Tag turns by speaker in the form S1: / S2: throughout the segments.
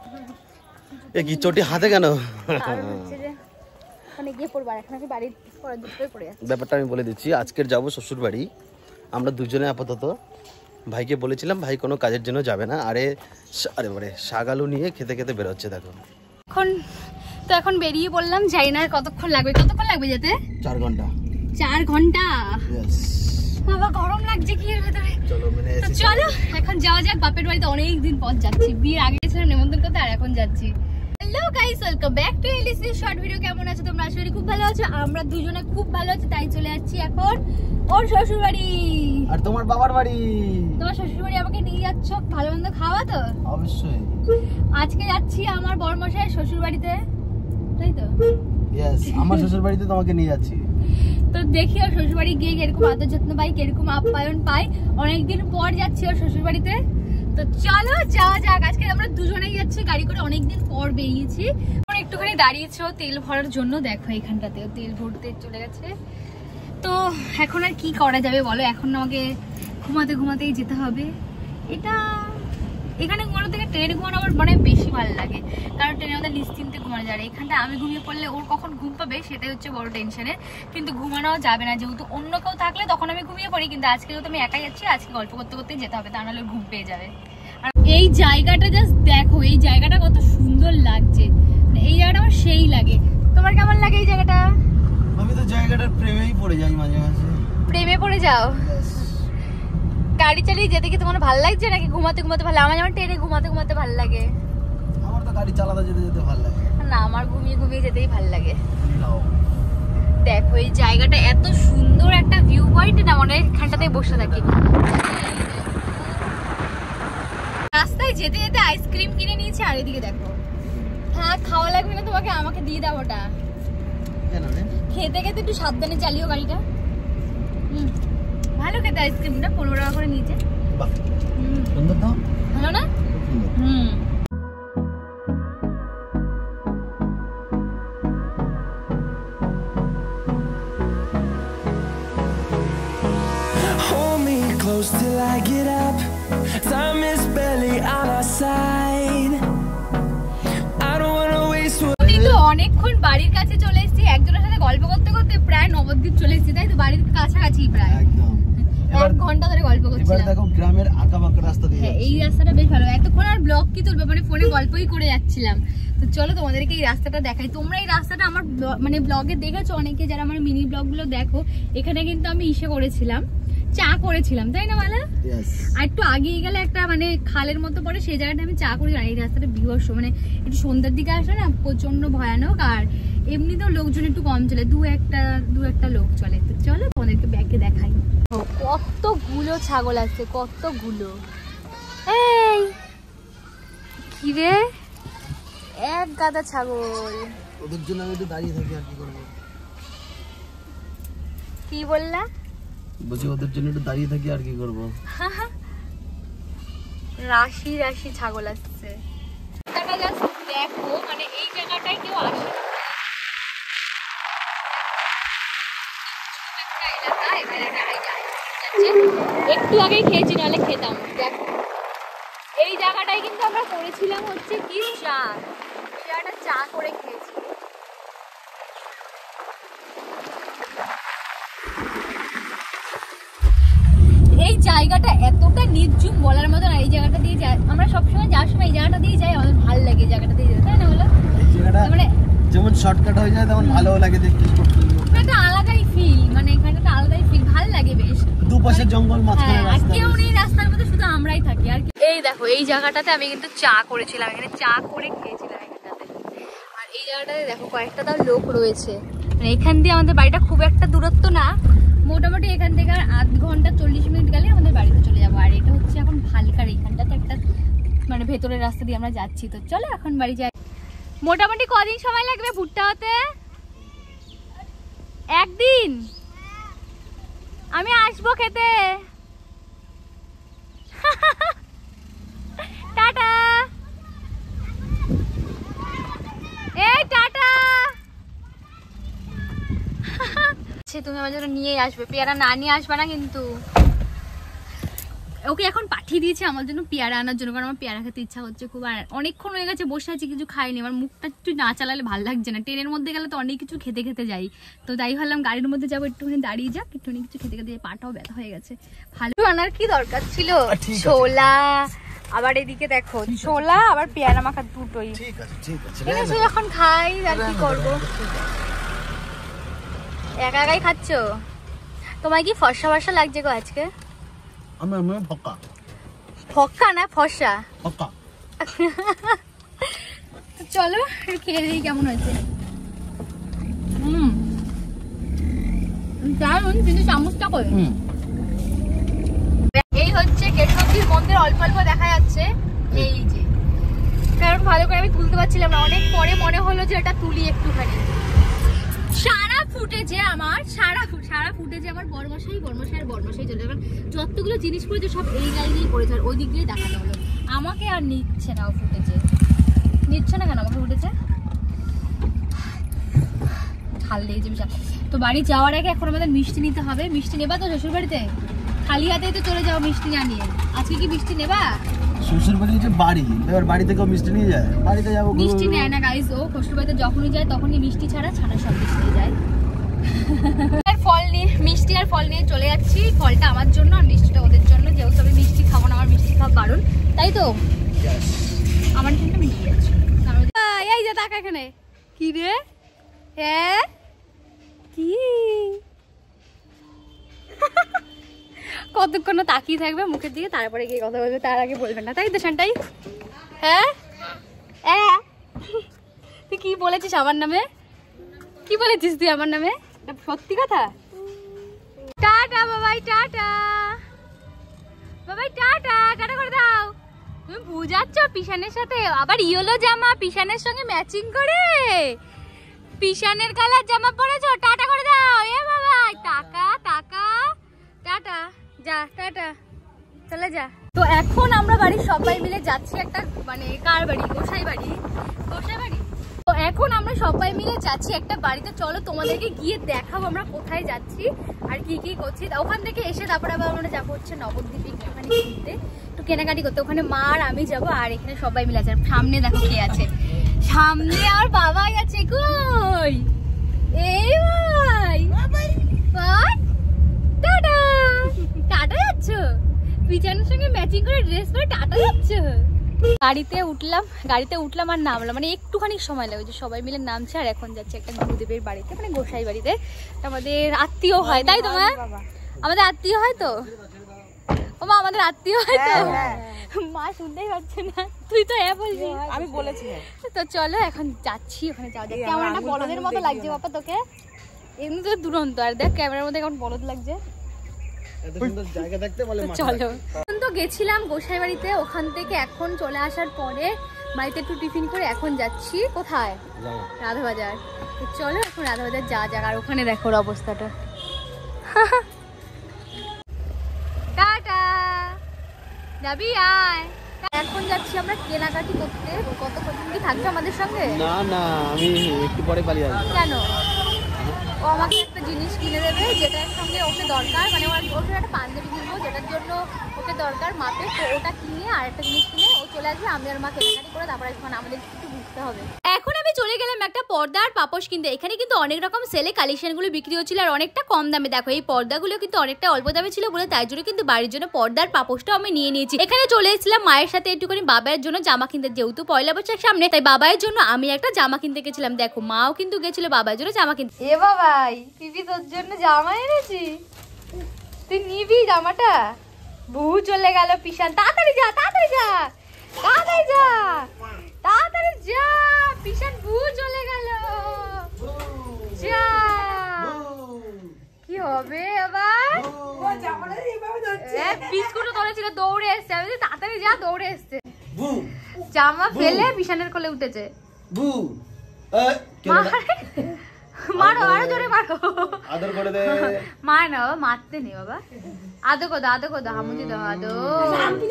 S1: এ কি চটি হাতে কেন? ব্যাপারটা আমি বলে দিচ্ছি। আজকের যাবো শ্বশুর বাড়ি আমরা দুজনে আপাতত। ভাইকে বলেছিলাম ভাই কোনো কাজের জন্য যাবে না। আরে শাক আলু নিয়ে খেতে খেতে বেরোচ্ছে দেখো।
S2: এখন বেরিয়ে পড়লাম, যাই না কতক্ষণ লাগবে যেতে?
S1: 4 ঘন্টা।
S2: 4 ঘন্টা? বাবা গরম লাগছে কি এর ভেতরে। চলো এখন যাওয়া যাক বাপের বাড়িতে। অনেকদিন পর যাচ্ছি, বিয়ের আগে ছিলাম নেমন্তন্ন করতে, আর এখন যাচ্ছি। Hello guys, welcome back to এলিসি শর্ট ভিডিও। কেমন আছো তোমরা? আশা করি খুব ভালো আছো। আমরা দুজনে খুব ভালো আছি, তাই চলে যাচ্ছি এখন ওর শ্বশুর বাড়ি।
S1: আর তোমার বাবার বাড়ি?
S2: তোমার শ্বশুর বাড়ি আমাকে নিয়ে যাচ্ছ ভালো মন্দ খাওয়া তো?
S1: অবশ্যই।
S2: আজকে যাচ্ছি আমার বড়মশাই শ্বশুর বাড়িতে, তাই তো?
S1: ইয়েস, আমার শ্বশুর বাড়িতে তোমাকে নিয়ে যাচ্ছি।
S2: তো দেখি ওর শ্বশুর বাড়ি গিয়ে কিরকম আদর যত্ন পাই, কিরকম আপ্যায়ন পাই। অনেকদিন পর যাচ্ছি ওর শ্বশুর বাড়িতে, তো চলো যাওয়া যাক। আজকে আমরা দুজনেই যাচ্ছি গাড়ি করে, অনেকদিন পর বেরিয়েছি। একটুখানি দাঁড়িয়েছে তেল ভরার জন্য, দেখো এখানটাতেও তেল ভরতে চলে গেছে। তো এখন আর কি করা যাবে বলো, এখন আমাকে ঘুমাতেই যেতে হবে। এখানে ঘুমানো থেকে ট্রেনে ঘুমানো আমার মানে বেশি ভালো লাগে, কারণ ট্রেনে আমাদের নিশ্চিন্তে ঘুমানো যায়। এখানটা আমি ঘুমিয়ে পড়লে ওর কখন ঘুম পাবে সেটাই হচ্ছে বড় টেনশনের। কিন্তু ঘুমানো যাবে না, যেহেতু অন্য কেউ থাকলে তখন আমি ঘুমিয়ে পড়ি, কিন্তু আজকে যেহেতু আমি একাই যাচ্ছি, আজকে গল্প করতে করতেই যেতে হবে, তা নাহলে ঘুম পেয়ে যাবে। আর এই জায়গাটা জাস্ট দেখো, এই জায়গাটা কত সুন্দর লাগছে। এই জায়গাটা আমার সেই লাগে। তোমার কেমন লাগে এই জায়গাটা?
S1: আমি তো জায়গাটার প্রেমেই পড়ে যাই মাঝে মাঝে।
S2: প্রেমে পড়ে যাও? গাড়ি চালিয়ে যেতে কি তোমার ভালো লাগছে নাকি ঘুমাতে ভালো? আমার যেমন ট্রেনে ঘুমাতে ভালো লাগে।
S1: আমার তো গাড়ি চালাতে যেতে ভালো লাগে
S2: না, আমার ঘুমিয়ে যেতেই ভালো লাগে। দেখো এই জায়গাটা এত সুন্দর একটা ভিউ পয়েন্ট না, মনে হয় এখানটাতেই বসে থাকি। রাস্তায় যেতে যেতে আইসক্রিম কিনে নিয়েছি, আর এদিকে দেখো। হ্যাঁ, খাওয়া লাগবে না তোমাকে, আমাকে দিয়ে দাও ওটা। খেতে খেতে একটু সাবধানে চালিও গাড়িটা। ভালো খেতে আইসক্রিমটা, 15 টাকা করে নিয়েছে। ভালো না?
S3: Close till I get up. Time is barely on our side. I don't wanna waste what.
S2: আমি তো অনেকক্ষণ বাড়ির কাছে চলে এসেছি, একজনের সাথে গল্প করতে করতে প্রায় নবদ্বীপ চলে এসেছি, তাই তো? বাড়ির কাছাকাছি প্রায়
S1: একদম।
S2: 1 ঘন্টা ধরে গল্প করছিলাম।
S1: এবার দেখো গ্রামের আঁকাবাঁকা রাস্তা দিয়ে।
S2: হ্যাঁ, এই রাস্তাটা বেশ ভালো। এতক্ষণ আর ব্লগ কি তুলবে, মানে ফোনে গল্পই করে যাচ্ছিলাম। তো চলো তোমাদেরকে এই রাস্তাটা দেখাই। তোমরা এই রাস্তাটা আমার মানে ব্লগে দেখেছো অনেকে, যারা আমার মিনি ব্লগগুলো দেখো। এখানে কিন্তু আমি করেছিলাম, চা করেছিলাম, তাই না মালা? আর একটু আগিয়ে গেলে একটা মানে খালের মতো পড়ে, সেই জায়গাটা আমি চা করি। আর এই রাস্তাটা বিভৎস, মানে একটু সন্ধ্যার দিকে আসলে না প্রচন্ড ভয়ানক। আর এমনিতেও লোকজন একটু কম চলে, দু একটা লোক চলে। তো চলো তোমাদেরকে ব্যাকে দেখাই। কতগুলো ছাগল আছে, কতগুলো। এই কি রে, এক গাদা ছাগল।
S1: ওদের জন্য আমি একটু দাঁড়িয়ে থাকি, আর কি করবো?
S2: কি বললা?
S1: বলছি ওদের জন্য একটু দাঁড়িয়ে থাকি, আর কি করবো?
S2: রাশি রাশি ছাগল আসছে। দেখো মানে এই জায়গাটায় কেউ আসে না। একটু আগেই খেয়েছি, নাহলে খেতাম। দেখো এই জায়গাটায় কিন্তু আমরা করেছিলাম হচ্ছে কি চা করে খেয়েছি। এই জায়গাটা এতটা নির্জুম বলার মতো না। এই জায়গাটা দিয়ে আমরা সবসময় যাওয়ার সময় এই জায়গাটা দিয়ে যাই, আমাদের ভালো লাগে এই জায়গাটা দিয়ে যেতে, তাই না বলো? মানে
S1: যেমন শর্টকাট হয়ে যায় তেমন ভালো লাগে দেখতে।
S2: একটা আলাদাই ফিল, মানে এখানে একটা আলাদাই ফিল, ভালো লাগে বেশ।
S1: দুপাশে জঙ্গল, মাঝখানে রাস্তা,
S2: কেউ নেই রাস্তার মধ্যে, শুধু আমরাই থাকি। আর এই দেখো এই জায়গাটাতে আমি কিন্তু চা করেছিলাম, এখানে চা করে খেয়েছিলাম এখানটাতে। আর এই জায়গাটাতে দেখো কয়েকটা তার লোক রয়েছে। মানে এখান দিয়ে আমাদের বাড়িটা খুব একটা দূরত্ব না, মোটামুটি এখান থেকে আর 8 ঘন্টা 40 মিনিট গেলে আমাদের বাড়িতে চলে যাবো। আর এটা হচ্ছে এখন ভালকার, এইখানটাতে একটা মানে ভেতরের রাস্তা দিয়ে আমরা যাচ্ছি। তো চলো এখন বাড়ি যাই। মোটামুটি কদিন সময় লাগবে ভুট্টা হতে? একদিন? আমি আসবো খেতে। টাটা। এই টাটা। তুমি আমার জন্য নিয়ে আসবে, পেয়ারা না নিয়ে আসবে না কিন্তু। ওকে এখন পাঠিয়ে দিয়েছে আমার জন্য পেয়ারা আনার জন্য, কারণ আমার পেয়ারা খেতে ইচ্ছা হচ্ছে খুব। আর অনেকক্ষণ হয়ে গেছে বসে আছি, কিছু খাইনি, আমার মুখটা একটু না চালালে ভালো লাগছে না। ট্রেনের মধ্যে গেলে তো অনেক কিছু খেতে খেতে যাই, তো তাই ভাবলাম গাড়ির মধ্যে যাবো, একটুখানি দাঁড়িয়ে যাক, একটুখানি কিছু খেতে খেতে, পাটাও ব্যথা হয়ে গেছে। ভালো আনার কি দরকার ছিল, ছোলা, আবার এদিকে দেখো ছোলা আবার পেয়ারা মাখা দুটোই।
S1: ঠিক আছে ঠিক আছে,
S2: ঠিক আছে এখন খাই, আর কি করবো, একা একাই খাচ্ছ। তোমার কি ফর্সা ফর্সা লাগছে গো আজকে?
S1: আমার ফক্কা
S2: ফক্কা না ফর্সা।
S1: ফক্কা।
S2: তো চলো খেয়ে দিই কেমন হয়েছে। দারুন, কিন্তু চামচটা কই? এই হচ্ছে কেশবজির মন্দির, অল্প অল্প দেখা যাচ্ছে এই যে, কারণ ভালো করে আমি তুলতে পারছিলাম না, অনেক পরে মনে হলো যে এটা তুলি একটুখানি। সারা ফুটেছে আমার, সারা ফুটেছে আমার বর্মশাই চলে যাবে। যতগুলো জিনিস পড়েছে সব এই লাইনেই পড়েছে, আর ওই দিক দিয়ে দেখানো হলো। আমাকে আর নিচ্ছে না, ফুটেছে নিচ্ছে না কেন, আমাকে ফুটেছে ঠাল লেগেছে বিশাল। তো বাড়ি যাওয়ার আগে এখন আমাদের মিষ্টি নিতে হবে। মিষ্টি নেবা তো শ্বশুর বাড়িতে? খালি হাতেই তো চলে যাও মিষ্টি জানিয়ে। আজকে কি মিষ্টি নেবা?
S1: শ্বশুর বাড়ি যে বাড়ি, এবার বাড়ি থেকে মিষ্টি নিয়ে যায়, বাড়িতে যাবো।
S2: মিষ্টি নেয় না গাইস, ও শ্বশুর বাড়িতে যখনই যায় তখনই মিষ্টি ছাড়া সব মিষ্টি যায়। ফল নিয়ে মিষ্টি আর ফল নিয়ে চলে যাচ্ছি। ফলটা আমার জন্য আর মিষ্টিটা ওদের জন্য, যেহেতু আমি মিষ্টি খাবো না, আমার মিষ্টি খাওয়া বারণ, তাই তো আমার জন্য মিষ্টি আছে। এই যে টাকা এখানে কি রে, হ্যাঁ কি কতক্ষণ তাকিয়ে থাকবে মুখের দিকে, তারপরে গিয়ে কথা বলবে, তার আগে বলবেন না, তাই তো শান্তাই? হ্যাঁ তুই কি বলেছিস আমার নামে? কি বলেছিস তুই আমার নামে? সত্যি কথা? টাটা বাবাই, টাটা বাবাই, টাটা টাটা করে দাও। তুমি বুঝাচ্ছ পিশানের সাথে, আবার ইয়েলো জামা পিশানের সঙ্গে ম্যাচিং করে, পিশানের কালার জামা পরেছো, টাটা করে দাও। এ বাবাই, টাকা টাকা, টাটা, যা টাটা, চলে যা। তো এখন আমরা বাড়ির সবাই মিলে যাচ্ছি একটা, মানে কার বাড়ি? গোসাই বাড়ি। তো এখন আমরা সবাই মিলে যাচ্ছি একটা বাড়িতে, চলো তোমাদেরকে গিয়ে দেখাবো আমরা কোথায় যাচ্ছি আর কি কি করছি। ওখান থেকে এসে তারপরে আবার আমরা যাবো হচ্ছে নবদ্বীপে একটুখানি ঘুরতে, একটু কেনাকাটি করতে। ওখানে মা আর আমি যাবো, আর এখানে সবাই মিলে আছে। সামনে দেখো কে আছে, সামনে আর বাবাই আছে। কই এই ভাই, টাটা টাটা যাচ্ছ, পিছনের সঙ্গে ম্যাচিং করে ড্রেস পরে টাটা যাচ্ছ। গাড়িতে উঠলাম আর নামলাম, মানে একটুখানি সময় লাগে, সবাই মিলে নামছে। আর এখন যাচ্ছে একটা গুরুদেবের বাড়িতে, মানে গোসাই বাড়িতে, আমাদের আত্মীয় হয়, তাই তো মা? আমাদের আত্মীয় হয় তো, ও মা আমাদের আত্মীয় হয় তো? মা শুনতেই পাচ্ছে না, তুই তো বলবি, আমি বলেছি। তো চলো এখন যাচ্ছি, ওখানে যাওয়া যাক। কেমন একটা বলদের মতো লাগছে বাবা তোকে, এমনি তো দুরন্ত, আর দেখ ক্যামেরার মধ্যে কেমন বলদ লাগছে। চলো, তো গেছিলাম গোসাই বাড়িতে, ওখান থেকে এখন চলে আসার পরে বাড়িতে একটু টিফিন করে এখন যাচ্ছি কোথায়? রাধাবাজার। চলো এখন রাধাবাজার যা যাক, আর ওখানে দেখো অবস্থাটা। টাটা, যাবি আয়। এখন যাচ্ছি আমরা কেনাকাটি করতে। কতক্ষণ কি থাকছো আমাদের সঙ্গে?
S1: না না, আমি একটু পরে পালিয়ে আসবো।
S2: কেন? ও আমাকে একটা জিনিস কিনে দেবে যেটার সঙ্গে ওকে দরকার, মানে ওকে একটা পাঞ্জাবি কিনবো যেটার জন্য ওকে দরকার মাপে, তো ওটা কিনে আর একটা জিনিস কিনে ও চলে আসবে, আমি আর মা কেনাকাটি করে তারপরে আমাদের একটু বুঝতে হবে। এখন আমি চলে গেলাম একটা পর্দা আর পাপোশ কিনতে। এখানে কিন্তু অনেক রকম সেলে কালেকশনগুলো বিক্রি হচ্ছিল আর অনেকটা কম দামে। দেখো এই পর্দাগুলো কিন্তু অনেকটা অল্প দামে ছিল বলে তাই জন্য কিন্তু বাড়ির জন্য পর্দার পাপোশটাও আমি নিয়ে নিয়েছি। এখানে চলে এসেছিলাম মায়ের সাথে একটুখানি বাবার জন্য জামা কিনতে, যেহেতু পয়লা বৈশাখ সামনে, তাই বাবার জন্য আমি একটা জামা কিনতে গেছিলাম। দেখো মাও কিন্তু গেছিল বাবার জন্য জামা কিনতে। এ বাবাই, পিপি তোর জন্য জামা এনেছি, তুই নিবি জামাটা? বহু চলে গেল পিশান, তাড়াতাড়ি যা, তাড়াতাড়ি যা, তাড়াতাড়ি যা, তাড়াতাড়ি যা, পিশান বহু চলে গেল, যা। কি হবে আবার? বিস্কুটও ধরেছিল, দৌড়ে এসছে, আমি তাড়াতাড়ি যা, দৌড়ে এসছে, জামা ফেলে পিশানের কোলে উঠেছে। মারো, আরো জোরে মারো,
S1: আদর করে দে।
S2: মার না বাবা, মারতে নেই বাবা, আদো কদো, আদো কদো, হামুজি দাও, আদো।
S1: হাম্পি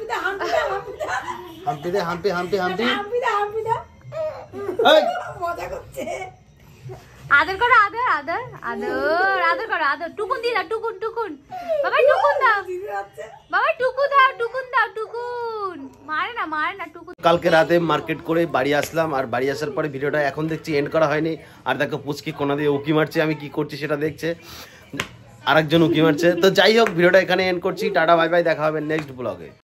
S1: দে, হাম্পি হাম্পি হাম্পি।
S2: আদর করো, আদর আদর আদর আদর করো, আদর। টুকুন দিয়ে দাও, টুকুন টুকুন। বাবা টুকুন দাও, বাবা টুকু দাও, টুকুন দাও, টুকুন। মারে না, মারে না, টুকুন।
S1: কালকে রাতে মার্কেট করে বাড়ি আসলাম, আর বাড়ি আসার পরে ভিডিওটা এখন দেখছি এন্ড করা হয়নি। আর দেখো পুচকি কোনা দিয়ে উকি মারছে, আমি কি করছি সেটা দেখছে, আরেকজন উকি মারছে। তো যাই হোক, ভিডিওটা এখানে এন্ড করছি। টাটা বাই বাই, দেখা হবে নেক্সট ব্লগে।